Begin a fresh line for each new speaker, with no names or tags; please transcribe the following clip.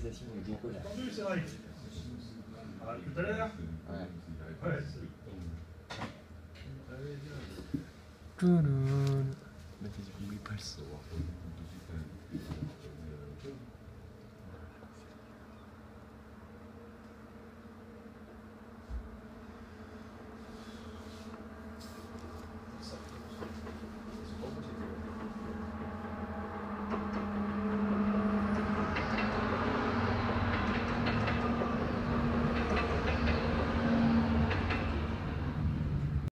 l'utilisation de glyphosate.
Entendu, c'est vrai. À tout à l'heure.
Ouais.
Ouais.
Met his weepers.